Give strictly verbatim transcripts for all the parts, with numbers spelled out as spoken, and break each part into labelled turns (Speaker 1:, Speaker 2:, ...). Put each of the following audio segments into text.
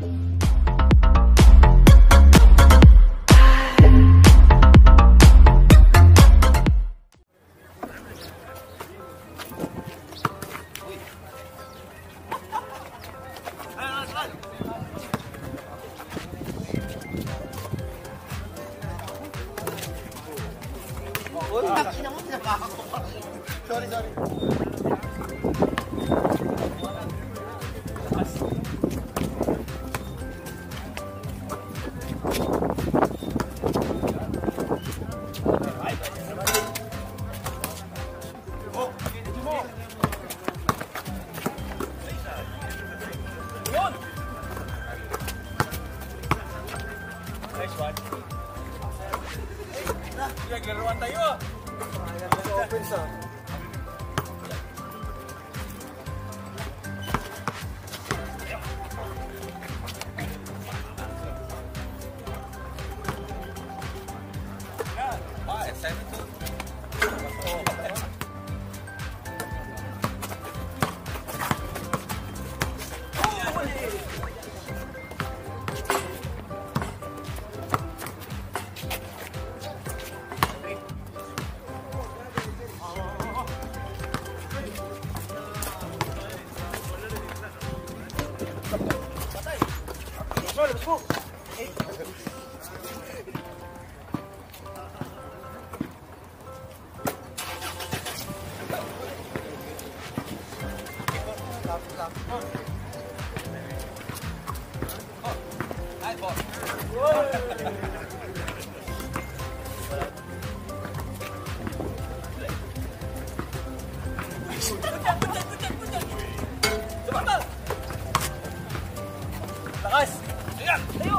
Speaker 1: Sorry, sorry.
Speaker 2: Nice one. Naglaruan tayo ah.
Speaker 1: Open sa.
Speaker 2: Let's go. Lakas! Ayan! Tayo!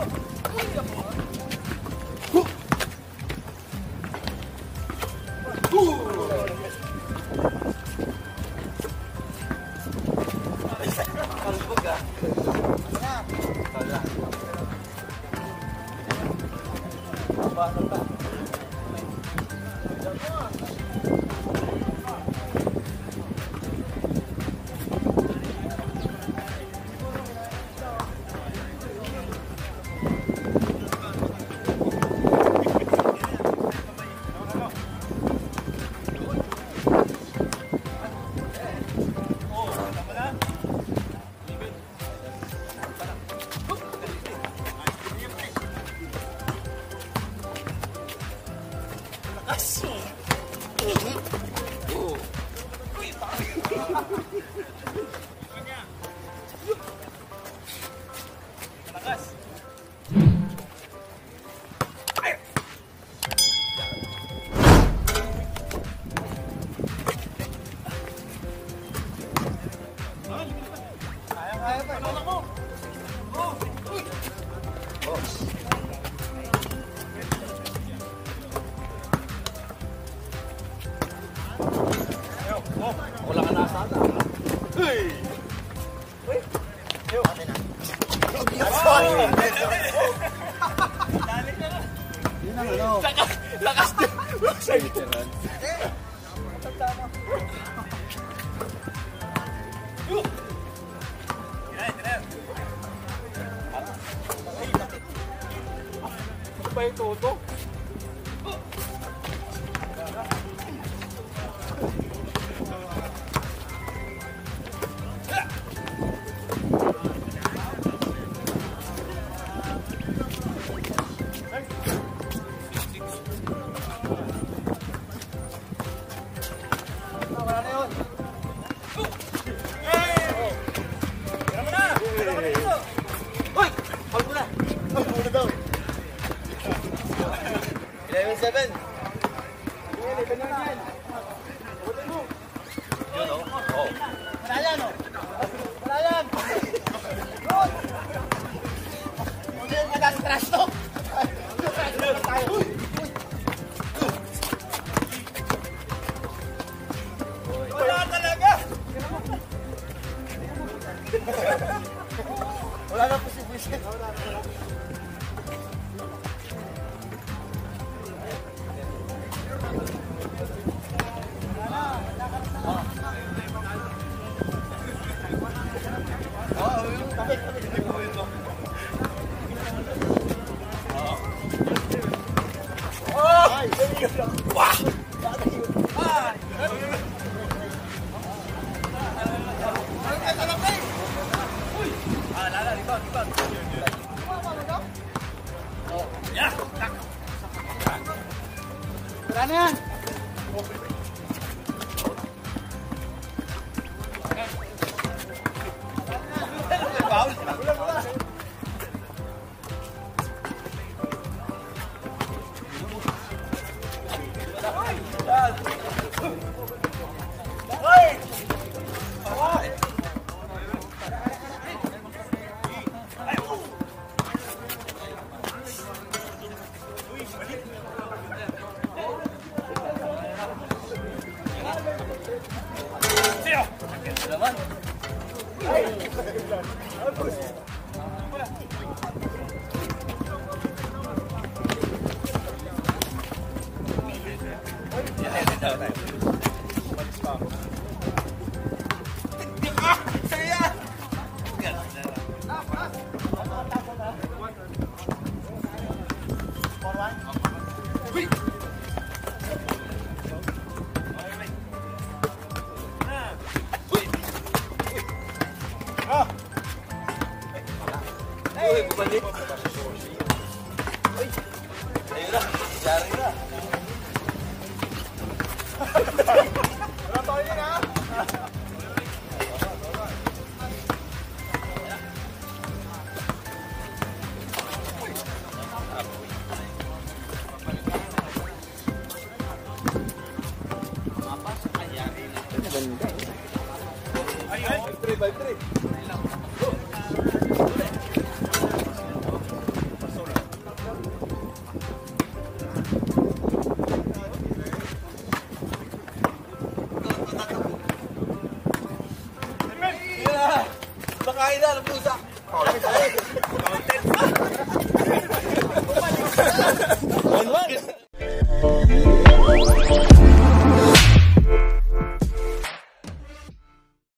Speaker 2: Kalbog ah! Wala! Paano ka? Wala ka na sana. Hey! Uy! Yo! Ate na. Dali ka na. Yun ang ano. Lakas! Lakas din! Sa'yo ka na. Eh! Tama. Yo! Tira, tira. Ay, bakit? Ano ba yung toto? eleven seven. eleven na yan. Butin mo. Yun o. Oo. Wala yan o. Wala yan. Yun. Hindi yung kadas-tras to. Tayo. Wala talaga. Wala na po si Bishop. Wala na. balik. Ay! Ayun na, yari na.
Speaker 1: Wala tayo yun ha?
Speaker 2: five three, five three. Bakain na, napusa.